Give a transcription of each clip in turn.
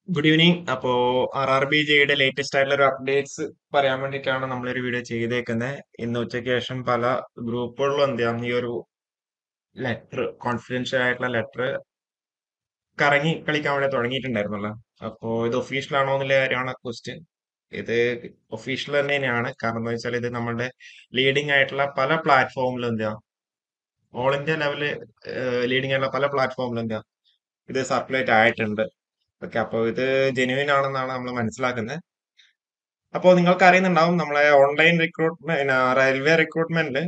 Good evening. അപ്പോ RRBJയുടെ latest ആയിട്ടുള്ള ഒരു അപ്ഡേറ്റ്സ് പറയാൻ വേണ്ടിയിട്ടാണ് നമ്മളൊരു വീഡിയോ ചെയ്തേക്കുന്നത്. ഇന്ന് ഉച്ചയ്ക്ക് ശേഷം പല ഗ്രൂപ്പുകളിലും ഈ ഒരു ലെറ്റർ, കോൺഫിഡൻഷ്യൽ ആയിട്ടുള്ള ലെറ്റർ കറങ്ങി കളിക്കാൻ വേണ്ടി തുടങ്ങിയിട്ടുണ്ടായിരുന്നല്ലോ. അപ്പോ ഇത് ഒഫീഷ്യൽ ആണോ എന്നുള്ള കാര്യമാണ് ക്വസ്റ്റ്യൻ. ഇത് ഒഫീഷ്യൽ തന്നെയാണ്. കാരണം എന്താ വെച്ചാൽ ഇത് നമ്മുടെ ലീഡിംഗ് ആയിട്ടുള്ള പല പ്ലാറ്റ്ഫോമിലും ഓൾ ഇന്ത്യ ലെവല് ലീഡിംഗ് ആയിട്ടുള്ള പല പ്ലാറ്റ്ഫോമിലും ഇത് സർക്കുലേറ്റ് ആയിട്ടുണ്ട്. ഓക്കെ, അപ്പോൾ ഇത് ജെന്യുവിൻ ആണെന്നാണ് നമ്മൾ മനസ്സിലാക്കുന്നത്. അപ്പോൾ നിങ്ങൾക്ക് അറിയുന്നുണ്ടാവും, നമ്മളെ ഓൺലൈൻ റിക്രൂട്ട്മെന്റ്, റെയിൽവേ റിക്രൂട്ട്മെന്റിൽ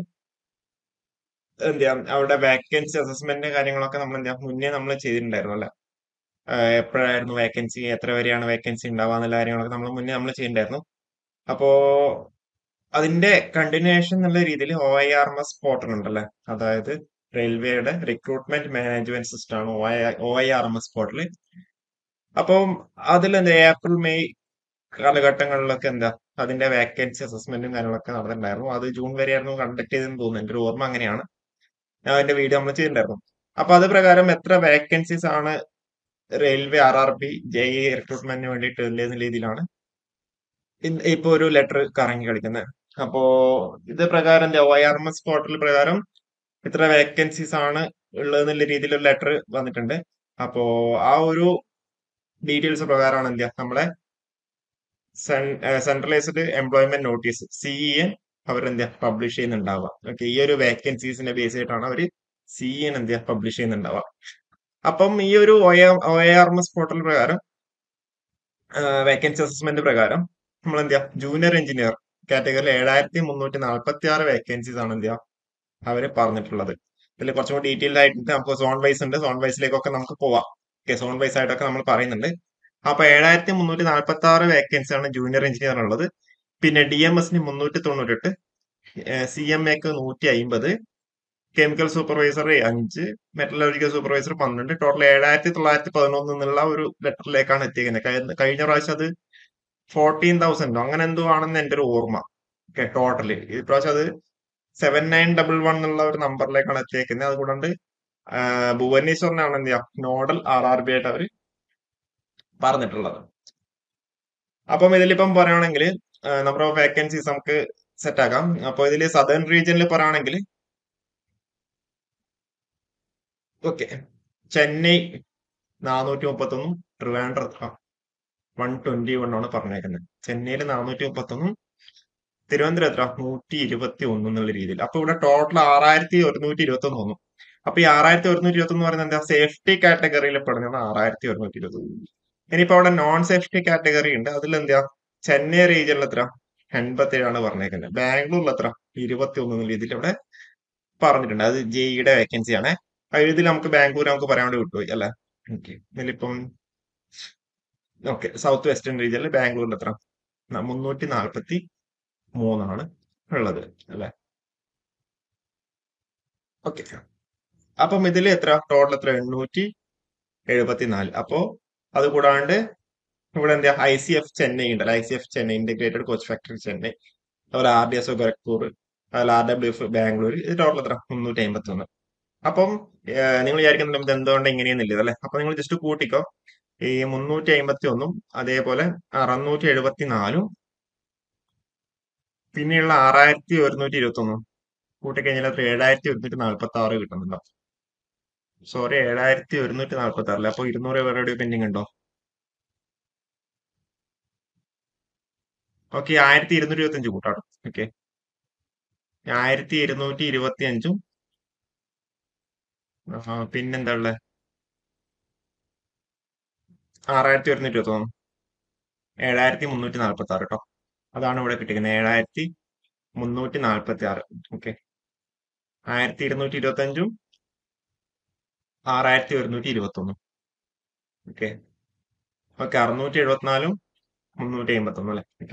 അവിടെ വാക്കൻസി അസസ്മെന്റ് കാര്യങ്ങളൊക്കെ നമ്മൾ മുന്നേ നമ്മൾ ചെയ്തിട്ടുണ്ടായിരുന്നു അല്ലെ. എപ്പോഴായിരുന്നു വേക്കൻസി, എത്ര വരെയാണ് വേക്കൻസി ഉണ്ടാവുക എന്നുള്ള കാര്യങ്ങളൊക്കെ മുന്നേ നമ്മൾ ചെയ്തിട്ടുണ്ടായിരുന്നു. അപ്പോ അതിന്റെ കണ്ടിന്യൂവേഷൻ എന്നുള്ള രീതിയിൽ OIRMS പോർട്ടൽ ഉണ്ടല്ലേ, അതായത് റെയിൽവേയുടെ റിക്രൂട്ട്മെന്റ് മാനേജ്മെന്റ് സിസ്റ്റം ആണ് OIRMS പോർട്ടൽ. അപ്പം അതിൽ ഏപ്രിൽ മെയ് കാലഘട്ടങ്ങളിലൊക്കെ അതിന്റെ വേക്കൻസി അസസ്മെന്റും കാര്യങ്ങളൊക്കെ നടന്നിട്ടുണ്ടായിരുന്നു. അത് ജൂൺ വരെയായിരുന്നു കണ്ടക്ട് ചെയ്തെന്ന് തോന്നുന്നു. എന്റെ ഒരു ഓർമ്മ അങ്ങനെയാണ്. ഞാൻ അതിന്റെ വീഡിയോ നമ്മൾ ചെയ്തിട്ടുണ്ടായിരുന്നു. അപ്പൊ അത് പ്രകാരം എത്ര വേക്കൻസീസ് ആണ് റെയിൽവേ RRB JE റിക്രൂട്ട്മെന്റിന് വേണ്ടിയിട്ട് ഉള്ള രീതിയിലാണ് ഇപ്പൊ ഒരു ലെറ്റർ കറങ്ങി കളിക്കുന്നത്. അപ്പോ ഇത് പ്രകാരം OIRMS പോർട്ടൽ പ്രകാരം ഇത്ര വേക്കൻസീസ് ആണ് ഉള്ളതെന്നുള്ള രീതിയിലൊരു ലെറ്റർ വന്നിട്ടുണ്ട്. അപ്പോ ആ ഒരു ഡീറ്റെയിൽസ് പ്രകാരമാണ് നമ്മളെ centralised employment notice CEN publish ചെയ്യുന്നുണ്ടാവുക. ഓക്കെ, ഈ ഒരു വേക്കൻസീസിന്റെ ബേസ് ചെയ്തിട്ടാണ് അവർ CEN പബ്ലിഷ് ചെയ്യുന്നുണ്ടാവുക. അപ്പം ഈ ഒരു OIRMS പോർട്ടൽ പ്രകാരം വേക്കൻസി അസസ്മെന്റ് പ്രകാരം നമ്മൾ ജൂനിയർ എഞ്ചിനീയർ കാറ്റഗറിയിൽ 7346 വേക്കൻസീസ് ആണ് അവര് പറഞ്ഞിട്ടുള്ളത്. ഇതിൽ കുറച്ചും കൂടി ഡീറ്റെയിൽഡ് ആയിട്ട് നമുക്ക് സോൺ വൈസ് ഉണ്ട്. സോൺ വൈസിലേക്കൊക്കെ നമുക്ക് പോവാം. ഓക്കെ, സോൺ വൈസ് ആയിട്ടൊക്കെ നമ്മൾ പറയുന്നുണ്ട്. അപ്പൊ 7346 വേക്കൻസി ആണ് ജൂനിയർ എഞ്ചിനീയർ ഉള്ളത്. പിന്നെ DMSന് 398, CMAക്ക് 150, chemical supervisor 5, metallurgical supervisor 12, total 7911 എന്നുള്ള ഒരു ലെറ്ററിലേക്കാണ് എത്തിയിരിക്കുന്നത്. കഴിഞ്ഞ പ്രാവശ്യം അത് 14,000 അങ്ങനെ എന്തോ ആണെന്ന് എന്റെ ഒരു ഓർമ്മ. ഓക്കെ, ടോട്ടല് ഇപ്രാവശ്യം അത് 7911 എന്നുള്ള ഒരു നമ്പറിലേക്കാണ് എത്തിയേക്കുന്നത്. അതുകൊണ്ട് ഭുവനേശ്വറിനാണ് നോഡൽ RRB ആയിട്ട് അവര് പറഞ്ഞിട്ടുള്ളത്. അപ്പം ഇതിലിപ്പം പറയുകയാണെങ്കിൽ നമ്പർ ഓഫ് വേക്കൻസീസ് നമുക്ക് സെറ്റ് ആക്കാം. അപ്പൊ ഇതിൽ സദേൺ റീജിയനിൽ പറയുകയാണെങ്കിൽ ഓക്കെ, ചെന്നൈ 431, ട്രിവാൻഡ്രം 121 ആണ് പറഞ്ഞേക്കുന്നത്. ചെന്നൈയിൽ 431, തിരുവനന്തപുരം 121 എന്നുള്ള രീതിയിൽ. അപ്പൊ ഇവിടെ ടോട്ടൽ 6121 വന്നു. അപ്പൊ ഈ 6121 പറയുന്നത് സേഫ്റ്റി കാറ്റഗറിയിൽ പെടുന്നതാണ് 6121. ഇനിയിപ്പോ അവിടെ നോൺ സേഫ്റ്റി കാറ്റഗറി ഉണ്ട്. അതിൽ ചെന്നൈ റീജിയനിൽ 87 പറഞ്ഞേക്കുന്നത്. ബാംഗ്ലൂരിൽ 21 എന്ന രീതിയിൽ ഇവിടെ പറഞ്ഞിട്ടുണ്ട്. അത് JEയുടെ വേക്കൻസി ആണ്. ഇതിൽ നമുക്ക് ബാംഗ്ലൂർ നമുക്ക് പറയാൻ വേണ്ടി വിട്ടുപോയി അല്ലെ. ഓക്കെ, ഇതിലിപ്പം ഓക്കെ, സൗത്ത് വെസ്റ്റേൺ റീജിയനിൽ ബാംഗ്ലൂരിൽ 343 ഉള്ളത് അല്ലെ. ഓക്കെ, അപ്പം ഇതിൽ ടോട്ടൽ 874. അപ്പോ അത് കൂടാണ്ട് ഇവിടെ ICF ചെന്നൈ ഉണ്ടല്ലോ, ICF Chennai integrated coach factory Chennai, അതുപോലെ RDSO ഗോരഖ്പൂർ, അതുപോലെ RWF ബാംഗ്ലൂർ, ഇത് ടോട്ടൽ 351. അപ്പം നിങ്ങൾ വിചാരിക്കുന്നുണ്ട് ഇത് എന്തുകൊണ്ട് ഇങ്ങനെയൊന്നുമില്ല അല്ലെ. അപ്പൊ നിങ്ങൾ ജസ്റ്റ് കൂട്ടിക്കോ. ഈ 351, അതേപോലെ 674, പിന്നെയുള്ള 6121 കൂട്ടിക്കഴിഞ്ഞാൽ 7146 കിട്ടുന്നുണ്ടോ? സോറി, 7146 അപ്പൊ 200 പേരുടെ പെൻഡിങ് ഉണ്ടോ? ഓക്കെ, 1225 കൂട്ടാട്ടോ. ഓക്കെ, 1225, പിന്നെന്താ ഉള്ളത്? 6121, 7346 കേട്ടോ. അതാണ് ഇവിടെ കിട്ടിക്കുന്നത്, 7346. ഓക്കെ, 1225, 6121. ഓക്കെ, ഓക്കെ, 674, 351 അല്ലെ. ഓക്കെ,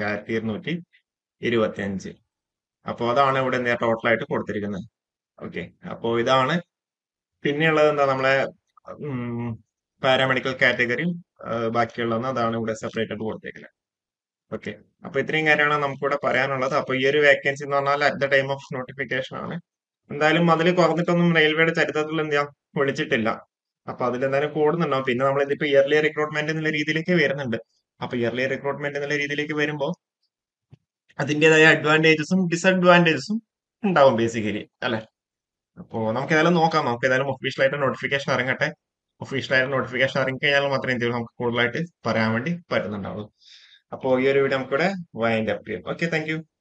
1225. അപ്പൊ അതാണ് ഇവിടെ ടോട്ടൽ ആയിട്ട് കൊടുത്തിരിക്കുന്നത്. ഓക്കെ, അപ്പോ ഇതാണ്. പിന്നെയുള്ളത് നമ്മളെ പാരാമെഡിക്കൽ കാറ്റഗറി, ബാക്കിയുള്ളതെന്ന് അതാണ് ഇവിടെ സെപ്പറേറ്റ് ആയിട്ട് കൊടുത്തേക്കുന്നത്. ഓക്കെ, അപ്പൊ ഇത്രയും കാര്യമാണ് നമുക്കിവിടെ പറയാനുള്ളത്. അപ്പൊ ഈ ഒരു വേക്കൻസി എന്ന് പറഞ്ഞാൽ at the time of notification ആണ്. എന്തായാലും അതിൽ കുറഞ്ഞിട്ടൊന്നും റെയിൽവേയുടെ ചരിത്രത്തിൽ വിളിച്ചിട്ടില്ല. അപ്പൊ അതിലെന്തായാലും കൂടുന്നുണ്ടാവും. പിന്നെ നമ്മൾ ഇതിപ്പോ ഇയർലി റിക്രൂട്ട്മെന്റ് എന്നുള്ള രീതിയിലേക്ക് വരുന്നുണ്ട്. അപ്പൊ ഇയർലി റിക്രൂട്ട്മെന്റ് എന്നുള്ള രീതിയിലേക്ക് വരുമ്പോൾ അതിന്റേതായ അഡ്വാൻറ്റേജസും ഡിസഡ്വാൻറ്റേജസും ഉണ്ടാവും ബേസിക്കലി അല്ലെ. അപ്പോ നമുക്ക് ഏതായാലും നോക്കാം. നമുക്ക് ഏതായാലും ഒഫീഷ്യലായിട്ട് നോട്ടിഫിക്കേഷൻ ഇറങ്ങട്ടെ. ഒഫീഷ്യലായിട്ട് നോട്ടിഫിക്കേഷൻ ഇറങ്ങി കഴിഞ്ഞാൽ മാത്രമേ എന്ത് ചെയ്യുള്ളൂ, നമുക്ക് കൂടുതലായിട്ട് പറയാൻ വേണ്ടി പറ്റുന്നുണ്ടാവുള്ളൂ. അപ്പോൾ ഈ ഒരു വീഡിയോ നമുക്കിവിടെ വൈൻഡ് അപ്പ് ചെയ്യാം. Okay, thank U.